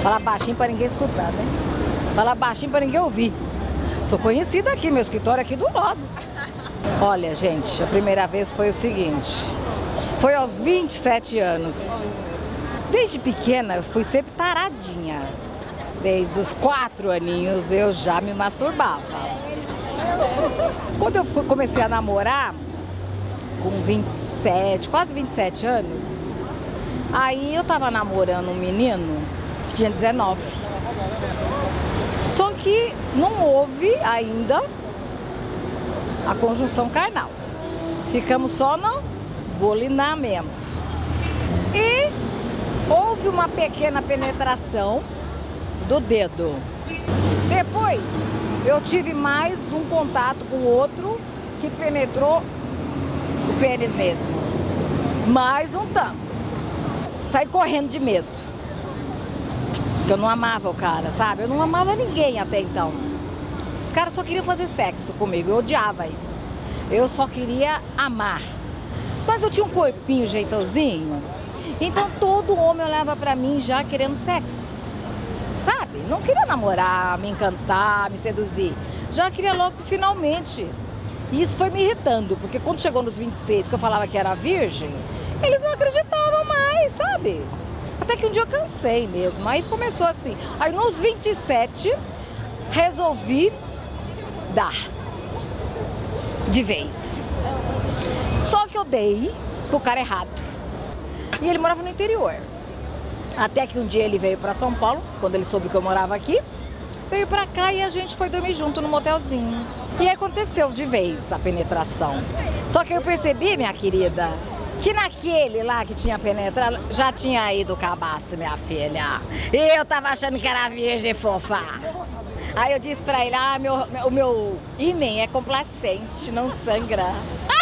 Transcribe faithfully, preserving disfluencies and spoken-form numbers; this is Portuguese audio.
Falar baixinho pra ninguém escutar, né? Falar baixinho pra ninguém ouvir. Sou conhecida aqui, meu escritório é aqui do lado. Olha, gente, a primeira vez foi o seguinte. Foi aos vinte e sete anos. Desde pequena eu fui sempre taradinha. Desde os quatro aninhos eu já me masturbava. Quando eu fui, comecei a namorar, com vinte e sete, quase vinte e sete anos, aí eu tava namorando um menino que tinha dezenove. Só que não houve ainda a conjunção carnal. Ficamos só no bolinamento. E houve uma pequena penetração do dedo. Depois eu tive mais um contato com outro que penetrou o pênis mesmo. Mais um tanto. Saí correndo de medo. Porque eu não amava o cara, sabe? Eu não amava ninguém até então. Os caras só queriam fazer sexo comigo, eu odiava isso. Eu só queria amar. Mas eu tinha um corpinho jeitosinho, então todo homem olhava pra mim já querendo sexo. Sabe? Não queria namorar, me encantar, me seduzir. Já queria logo finalmente. E isso foi me irritando, porque quando chegou nos vinte e seis, que eu falava que era virgem, eles não acreditavam mais, sabe? Até que um dia eu cansei mesmo, aí começou assim. Aí nos vinte e sete, resolvi dar de vez. Só que eu dei pro cara errado. E ele morava no interior. Até que um dia ele veio pra São Paulo, quando ele soube que eu morava aqui, veio pra cá e a gente foi dormir junto no motelzinho. E aí aconteceu de vez a penetração. Só que eu percebi, minha querida, que naquele lá que tinha penetrado, já tinha ido o cabaço, minha filha. E eu tava achando que era virgem fofa. Aí eu disse pra ele, ah, meu, o meu ímen é complacente, não sangra.